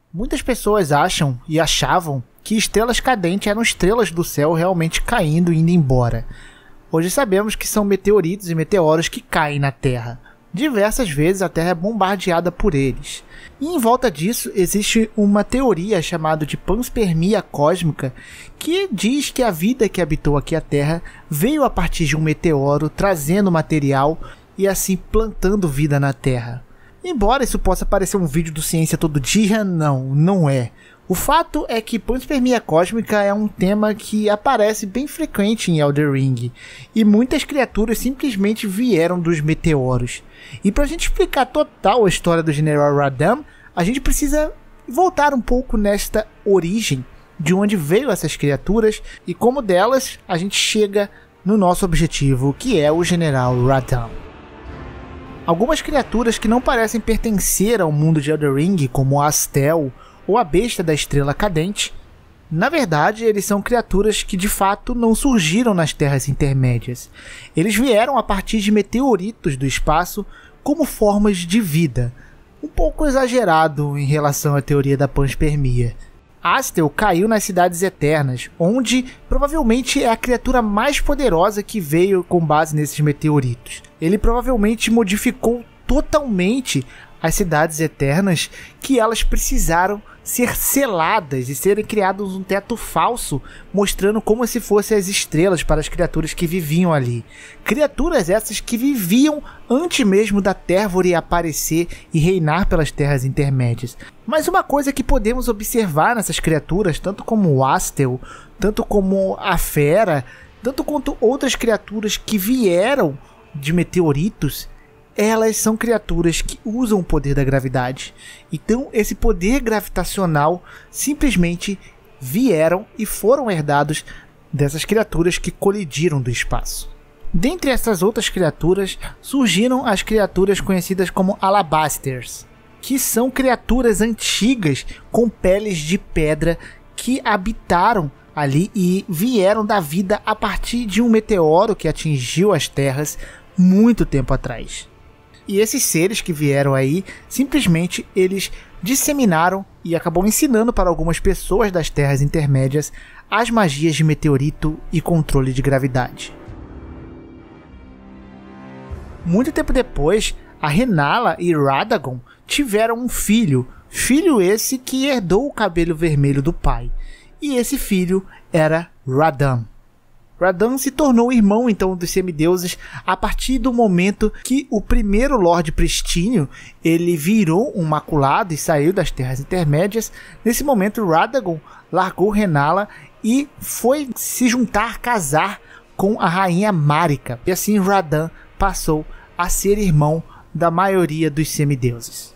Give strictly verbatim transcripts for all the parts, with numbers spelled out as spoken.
Muitas pessoas acham e achavam que estrelas cadentes eram estrelas do céu realmente caindo e indo embora. Hoje sabemos que são meteoritos e meteoros que caem na Terra. Diversas vezes a Terra é bombardeada por eles. E em volta disso existe uma teoria chamada de panspermia cósmica, que diz que a vida que habitou aqui a Terra veio a partir de um meteoro, trazendo material e assim plantando vida na Terra. Embora isso possa parecer um vídeo do Ciência Todo Dia, não, não é. O fato é que panspermia cósmica é um tema que aparece bem frequente em Elden Ring, e muitas criaturas simplesmente vieram dos meteoros. E para a gente explicar total a história do General Radahn, a gente precisa voltar um pouco nesta origem, de onde veio essas criaturas e como delas a gente chega no nosso objetivo, que é o General Radahn. Algumas criaturas que não parecem pertencer ao mundo de Elden Ring, como Astel ou a besta da estrela cadente, na verdade eles são criaturas que de fato não surgiram nas terras intermédias. Eles vieram a partir de meteoritos do espaço como formas de vida, um pouco exagerado em relação à teoria da panspermia. Astel caiu nas Cidades Eternas, onde provavelmente é a criatura mais poderosa que veio com base nesses meteoritos. Ele provavelmente modificou totalmente as Cidades Eternas, que elas precisaram ser seladas e serem criados um teto falso, mostrando como se fossem as estrelas para as criaturas que viviam ali. Criaturas essas que viviam antes mesmo da Térvore aparecer e reinar pelas terras intermédias. Mas uma coisa que podemos observar nessas criaturas, tanto como o Astel, tanto como a Fera, tanto quanto outras criaturas que vieram de meteoritos, elas são criaturas que usam o poder da gravidade. Então esse poder gravitacional simplesmente vieram e foram herdados dessas criaturas que colidiram do espaço. Dentre essas outras criaturas surgiram as criaturas conhecidas como Alabasters, que são criaturas antigas com peles de pedra que habitaram ali e vieram da vida a partir de um meteoro que atingiu as terras muito tempo atrás. E esses seres que vieram aí, simplesmente eles disseminaram e acabou ensinando para algumas pessoas das terras intermédias as magias de meteorito e controle de gravidade. Muito tempo depois, a Renala e Radagon tiveram um filho, filho esse que herdou o cabelo vermelho do pai. E esse filho era Radahn. Radahn se tornou irmão então dos semideuses a partir do momento que o primeiro Lorde Pristínio ele virou um maculado e saiu das terras intermédias. Nesse momento Radagon largou Renala e foi se juntar, casar com a rainha Marika. E assim Radahn passou a ser irmão da maioria dos semideuses.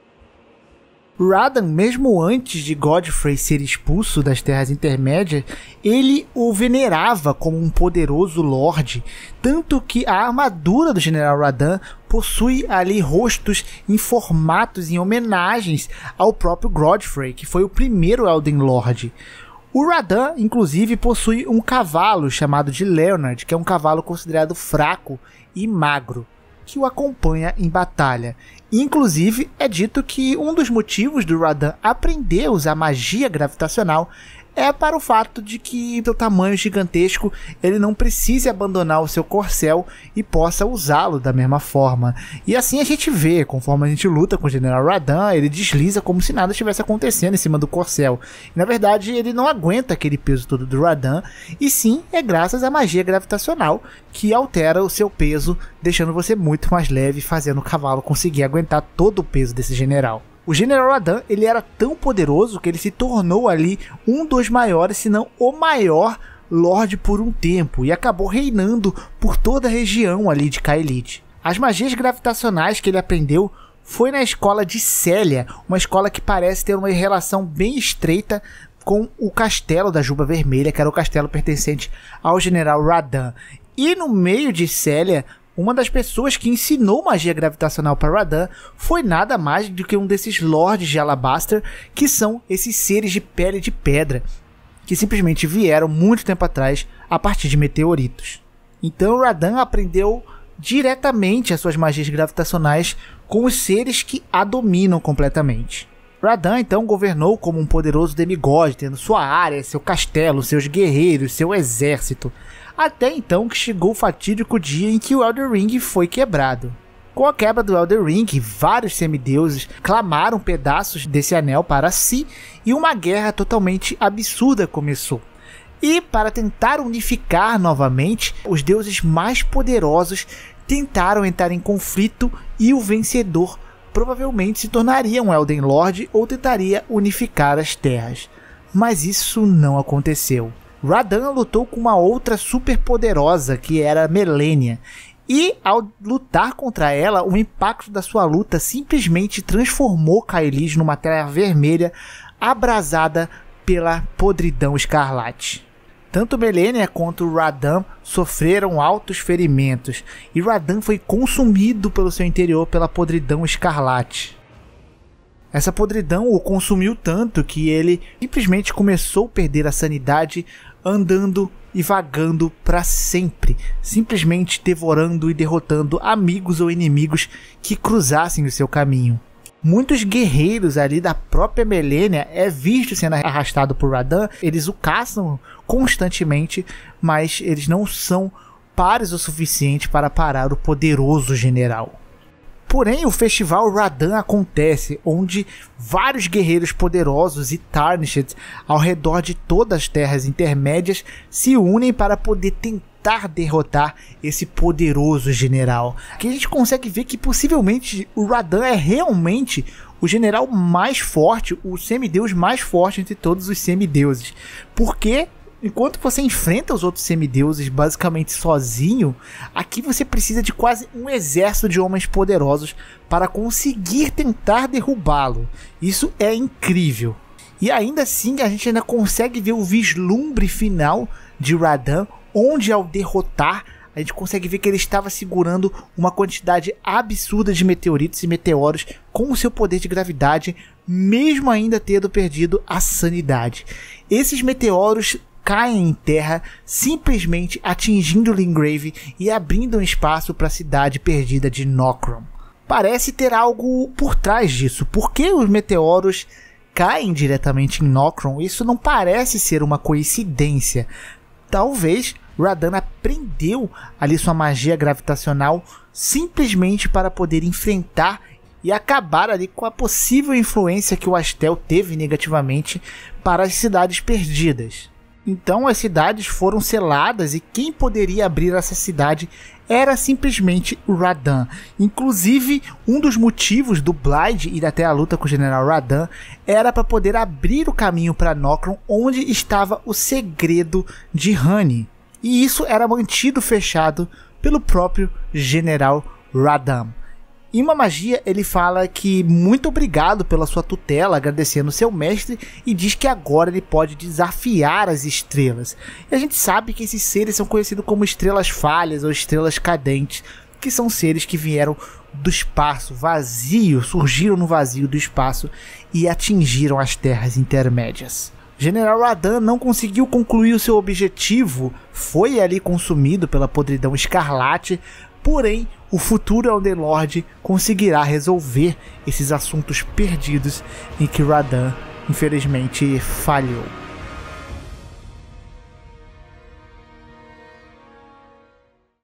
Radahn, mesmo antes de Godfrey ser expulso das Terras Intermédias, ele o venerava como um poderoso Lorde, tanto que a armadura do General Radahn possui ali rostos em formatos em homenagens ao próprio Godfrey, que foi o primeiro Elden Lord. O Radahn, inclusive, possui um cavalo chamado de Leonard, que é um cavalo considerado fraco e magro, que o acompanha em batalha. Inclusive, é dito que um dos motivos do Radahn aprender a usar magia gravitacional é para o fato de que, pelo tamanho gigantesco, ele não precise abandonar o seu corcel e possa usá-lo da mesma forma. E assim a gente vê, conforme a gente luta com o General Radahn, ele desliza como se nada estivesse acontecendo em cima do corcel. E, na verdade, ele não aguenta aquele peso todo do Radahn, e sim é graças à magia gravitacional que altera o seu peso, deixando você muito mais leve, fazendo o cavalo conseguir aguentar todo o peso desse general. O General Radahn ele era tão poderoso que ele se tornou ali um dos maiores, se não o maior Lorde por um tempo, e acabou reinando por toda a região ali de Caelid. As magias gravitacionais que ele aprendeu foi na escola de Célia, uma escola que parece ter uma relação bem estreita com o castelo da Juba Vermelha, que era o castelo pertencente ao General Radahn. E no meio de Célia, uma das pessoas que ensinou magia gravitacional para Radahn foi nada mais do que um desses Lords de Alabaster, que são esses seres de pele de pedra, que simplesmente vieram muito tempo atrás a partir de meteoritos. Então Radahn aprendeu diretamente as suas magias gravitacionais com os seres que a dominam completamente. Radan então governou como um poderoso demigod, tendo sua área, seu castelo, seus guerreiros, seu exército, até então que chegou o fatídico dia em que o Elden Ring foi quebrado. Com a quebra do Elden Ring, vários semideuses clamaram pedaços desse anel para si e uma guerra totalmente absurda começou. E para tentar unificar novamente, os deuses mais poderosos tentaram entrar em conflito e o vencedor provavelmente se tornaria um Elden Lord ou tentaria unificar as terras. Mas isso não aconteceu. Radan lutou com uma outra super poderosa que era Malenia. E ao lutar contra ela, o impacto da sua luta simplesmente transformou Caelid numa terra vermelha abrasada pela podridão escarlate. Tanto Malenia quanto Radan sofreram altos ferimentos, e Radan foi consumido pelo seu interior pela podridão escarlate. Essa podridão o consumiu tanto que ele simplesmente começou a perder a sanidade, andando e vagando para sempre, simplesmente devorando e derrotando amigos ou inimigos que cruzassem o seu caminho. Muitos guerreiros ali da própria Malenia é visto sendo arrastado por Radan, eles o caçam constantemente, mas eles não são pares o suficiente para parar o poderoso general. Porém, o festival Radan acontece, onde vários guerreiros poderosos e Tarnished ao redor de todas as terras intermédias se unem para poder tentar derrotar esse poderoso general. Aqui a gente consegue ver que possivelmente o Radan é realmente o general mais forte, o semideus mais forte entre todos os semideuses. Porque enquanto você enfrenta os outros semideuses basicamente sozinho, aqui você precisa de quase um exército de homens poderosos para conseguir tentar derrubá-lo. Isso é incrível. E ainda assim a gente ainda consegue ver o vislumbre final de Radan, onde ao derrotar a gente consegue ver que ele estava segurando uma quantidade absurda de meteoritos e meteoros com o seu poder de gravidade, mesmo ainda tendo perdido a sanidade. Esses meteoros caem em terra, simplesmente atingindo Limgrave e abrindo um espaço para a cidade perdida de Nokron. Parece ter algo por trás disso. Por que os meteoros caem diretamente em Nokron? Isso não parece ser uma coincidência. Talvez Radan aprendeu ali sua magia gravitacional simplesmente para poder enfrentar e acabar ali com a possível influência que o Astel teve negativamente para as cidades perdidas. Então as cidades foram seladas e quem poderia abrir essa cidade era simplesmente o Radan. Inclusive, um dos motivos do Blaidd ir até a luta com o general Radan era para poder abrir o caminho para Nokron, onde estava o segredo de Ranni. E isso era mantido fechado pelo próprio general Radan. Em uma magia, ele fala que muito obrigado pela sua tutela, agradecendo seu mestre, e diz que agora ele pode desafiar as estrelas. E a gente sabe que esses seres são conhecidos como estrelas falhas ou estrelas cadentes, que são seres que vieram do espaço vazio, surgiram no vazio do espaço e atingiram as terras intermédias. General Radan não conseguiu concluir o seu objetivo, foi ali consumido pela podridão escarlate, porém o futuro Elden Lord conseguirá resolver esses assuntos perdidos em que Radan infelizmente falhou.